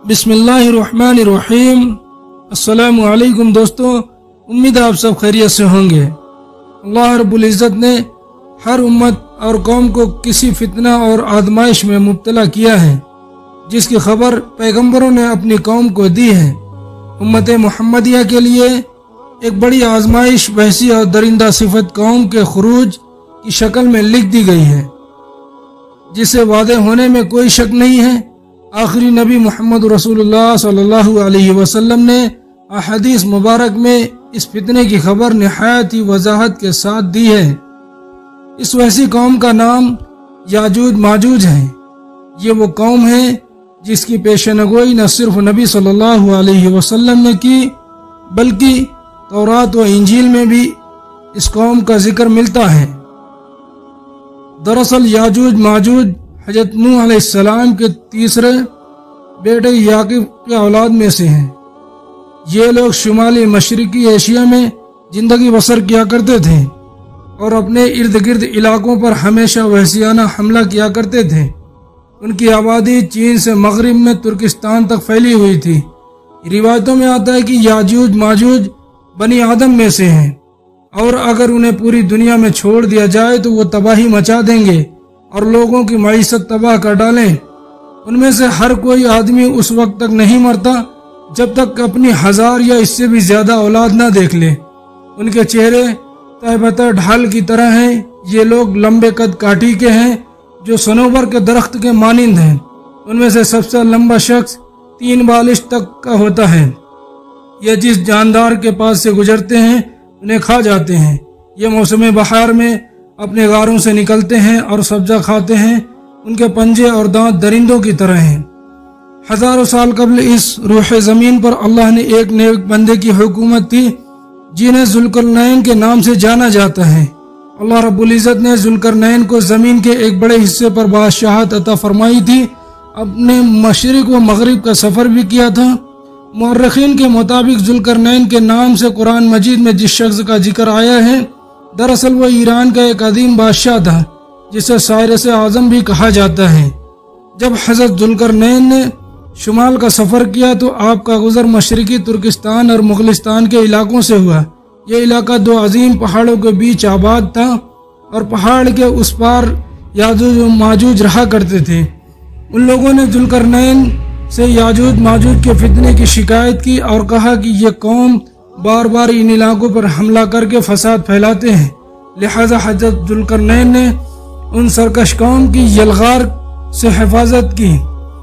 बिस्मिल्लाहिर्रहमानिर्रहीम। अस्सलामु अलैकुम दोस्तों, उम्मीद है आप सब खैरियत से होंगे। अल्लाह रब्बुल इज़्ज़त ने हर उम्मत और कौम को किसी फितना और आजमाइश में मुब्तला किया है, जिसकी खबर पैगंबरों ने अपनी कौम को दी है। उम्मत मुहम्मदिया के लिए एक बड़ी आजमाइश वहसी और दरिंदा सिफत कौम के खुरूज की शक्ल में लिख दी गई है, जिसे वादे होने में कोई शक नहीं है। आखिरी नबी मोहम्मद रसूलुल्लाह सल्लल्लाहु अलैहि वसल्लम ने अहदीस मुबारक में इस फितने की खबर निहायत ही वजाहत के साथ दी है। इस वैसी कौम का नाम याजूज माजूज है। ये वो कौम है जिसकी पेशेनगोई न सिर्फ नबी सल्लल्लाहु अलैहि वसल्लम ने की, बल्कि तौरात व इंजील में भी इस कौम का जिक्र मिलता है। दरअसल याजूज माजूज हजरत नूह अलैहिस्सलाम के तीसरे बेटे याकूब के औलाद में से हैं। ये लोग शुमाली मशरकी एशिया में जिंदगी बसर किया करते थे और अपने इर्द गिर्द इलाकों पर हमेशा वहशियाना हमला किया करते थे। उनकी आबादी चीन से मगरिब में तुर्किस्तान तक फैली हुई थी। रिवायतों में आता है कि याजूज माजूज बनी आदम में से हैं और अगर उन्हें पूरी दुनिया में छोड़ दिया जाए तो वो तबाही मचा देंगे और लोगों की मईशत तबाह कर डालें। उनमें से हर कोई आदमी उस वक्त तक नहीं मरता जब तक अपनी 1000 या इससे भी ज्यादा औलाद ना देख ले। उनके चेहरे तहबता ढाल की तरह हैं। ये लोग लंबे कद काठी के हैं जो सनोबर के दरख्त के मानिंद हैं। उनमें से सबसे लंबा शख्स 3 बालिश तक का होता है। ये जिस जानदार के पास से गुजरते हैं उन्हें खा जाते हैं। ये मौसम बहार में अपने गारों से निकलते हैं और सब्जा खाते हैं। उनके पंजे और दांत दरिंदों की तरह हैं। हजारों साल कबल इस रूह ज़मीन पर अल्लाह ने एक नेक बंदे की हुकूमत थी जिन्हें जुल्करनैन के नाम से जाना जाता है। अल्लाह रब्बुल इज़्ज़त ने जुल्करनैन को ज़मीन के एक बड़े हिस्से पर बादशाहत अता फरमाई थी। अपने मशरिक व मगरिब का सफ़र भी किया था। मुअर्रिखीन के मुताबिक जुल्करनैन के नाम से कुरान मजीद में जिस शख्स का जिक्र आया है, दरअसल वो ईरान का एक अदीम बादशाह था जिसे साइरस आज़म भी कहा जाता है। जब हज़रत जुल्करनैन ने शुमाल का सफ़र किया तो आपका गुज़र मशरिकी तुर्किस्तान और मुगलिस्तान के इलाकों से हुआ। यह इलाका 2 अजीम पहाड़ों के बीच आबाद था और पहाड़ के उस पार याजूज व माजूज रहा करते थे। उन लोगों ने जुल्करनैन से याजूज माजूज के फितने की शिकायत की और कहा कि यह कौम बार बार इन इलाकों पर हमला करके फसाद फैलाते हैं। लिहाजा हज़रत जुल्करनैन ने उन सरकश कौम की यलगार से हिफाजत की।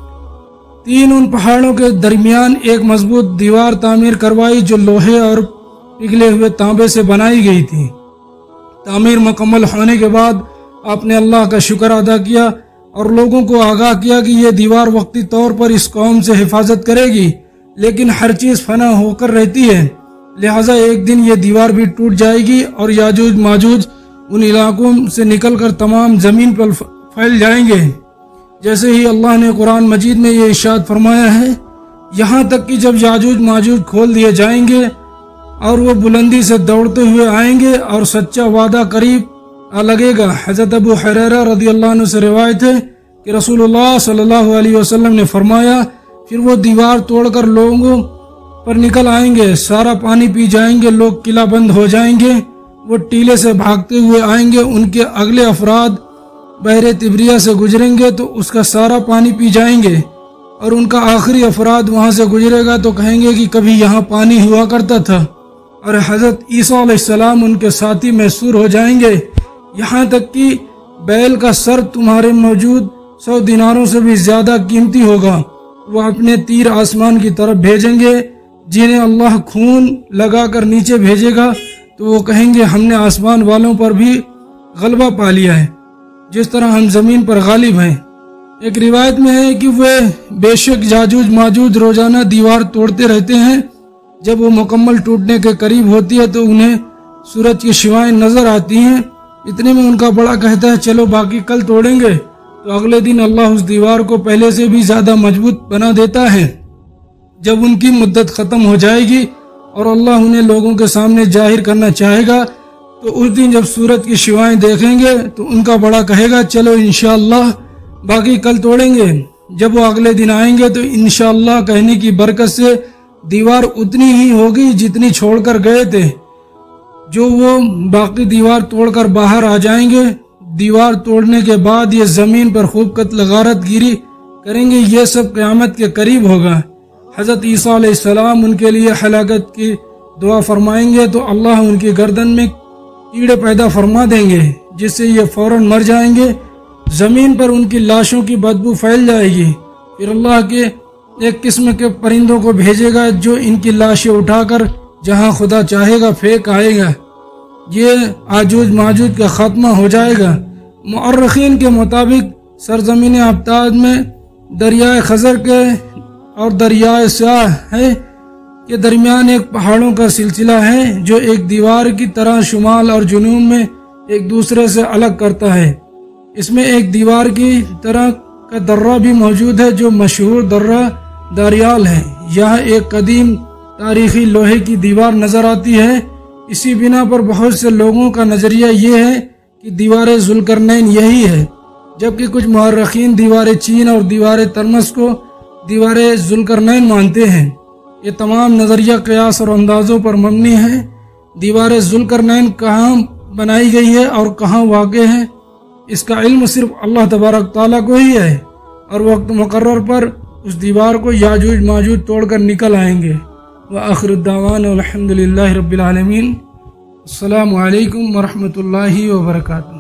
3 उन पहाड़ों के दरमियान एक मजबूत दीवार तामीर करवाई जो लोहे और पिघले हुए तांबे से बनाई गई थी। तामीर मुकम्मल होने के बाद आपने अल्लाह का शुक्र अदा किया और लोगों को आगाह किया कि यह दीवार वक्ती तौर पर इस कौम से हिफाजत करेगी, लेकिन हर चीज फना होकर रहती है। लिहाजा एक दिन ये दीवार भी टूट जाएगी और याजूज माजूज उन इलाकों से निकलकर तमाम जमीन पर फैल जाएंगे। जैसे ही अल्लाह ने कुरान मजीद में ये इरशाद फरमाया है, यहाँ तक कि जब याजूज माजूज खोल दिए जाएंगे और वो बुलंदी से दौड़ते हुए आएंगे और सच्चा वादा करीब आ लगेगा। हज़रत अबू हुरैरा रज़ियल्लाहु अन्हु से रिवायत है कि रसूलुल्लाह सल्लल्लाहु अलैहि वसल्लम ने फरमाया, फिर वो दीवार तोड़कर लोगों पर निकल आएंगे, सारा पानी पी जाएंगे, लोग किला बंद हो जाएंगे, वो टीले से भागते हुए आएंगे, उनके अगले अफराद बहरे तिब्रिया से गुजरेंगे तो उसका सारा पानी पी जाएंगे और उनका आखिरी अफराद वहां से गुजरेगा तो कहेंगे कि कभी यहाँ पानी हुआ करता था। और हजरत ईसा अलैहिस्सलाम उनके साथी मैसूर हो जाएंगे, यहाँ तक कि बैल का सर तुम्हारे मौजूद 100 दिनारों से भी ज्यादा कीमती होगा। वो अपने तीर आसमान की तरफ भेजेंगे जिन्हें अल्लाह खून लगाकर नीचे भेजेगा तो वो कहेंगे हमने आसमान वालों पर भी गलबा पा लिया है जिस तरह हम जमीन पर गालिब हैं। एक रिवायत में है कि वे बेशक याजूज माजूज रोजाना दीवार तोड़ते रहते हैं। जब वो मुकम्मल टूटने के करीब होती है तो उन्हें सूरज की शिवाएं नजर आती हैं। इतने में उनका बड़ा कहता है चलो बाकी कल तोड़ेंगे, तो अगले दिन अल्लाह उस दीवार को पहले से भी ज्यादा मजबूत बना देता है। जब उनकी मुद्दत खत्म हो जाएगी और अल्लाह उन्हें लोगों के सामने जाहिर करना चाहेगा तो उस दिन जब सूरज की शिवाएं देखेंगे तो उनका बड़ा कहेगा चलो इंशाअल्लाह बाकी कल तोड़ेंगे। جب وہ اگلے دن آئیں گے تو انشاءاللہ کہنے کی برکت سے دیوار اتنی ہی ہوگی جتنی چھوڑ کر گئے تھے۔ جو وہ باقی دیوار توڑ کر باہر آ جائیں گے، دیوار توڑنے کے بعد یہ زمین پر خوب قتل غارت گیری کریں گے، یہ سب قیامت کے قریب ہوگا۔ حضرت عیسیٰ علیہ السلام ان کے لیے ہلاکت کی دعا فرمائیں گے تو اللہ ان کی گردن میں کیڑے پیدا فرما دیں گے، جس سے یہ فوراً مر جائیں گے۔ زمین پر ان کی لاشوں کی بدبو پھیل جائے گی۔ پھر اللہ کے ایک قسم کے پرندوں کو بھیجے گا جو ان کی لاشیں اٹھا کر جہاں خدا چاہے گا پھینک آئے گا۔ یہ آجوج ماجوج کا خاتمہ ہو جائے گا۔ مؤرخین کے مطابق سرزمین آفتاب میں دریائے خزر کے اور دریائے سیاہ ہے کے درمیان ایک پہاڑوں کا سلسلہ ہے جو ایک دیوار کی طرح شمال اور جنوب میں ایک دوسرے سے الگ کرتا ہے۔ اس میں ایک دیوار کی طرح کا درہ بھی موجود ہے جو مشہور درہ داریال ہے۔ یہاں ایک قدیم تاریخی لوہے کی دیوار نظر آتی ہے۔ اسی بنا پر بہت سے لوگوں کا نظریہ یہ ہے کہ دیوار ذوالقرنین یہی ہے، جبکہ کچھ مورخین دیوار چین اور دیوار ترمس کو دیوار ذوالقرنین مانتے ہیں۔ یہ تمام نظریہ قیاس اور اندازوں پر مبنی ہے۔ دیوار ذوالقرنین کہاں بنائی گئی ہے اور کہاں واقع ہے، اس کا علم صرف اللہ تبارک تعالیٰ کو ہی ہے، اور وقت مقرر پر اس دیوار کو یاجوج ماجوج توڑ کر نکل آئیں گے۔ وآخر الدعوانا الحمد للہ رب العالمین۔ السلام علیکم ورحمۃ اللہ وبرکاتہ۔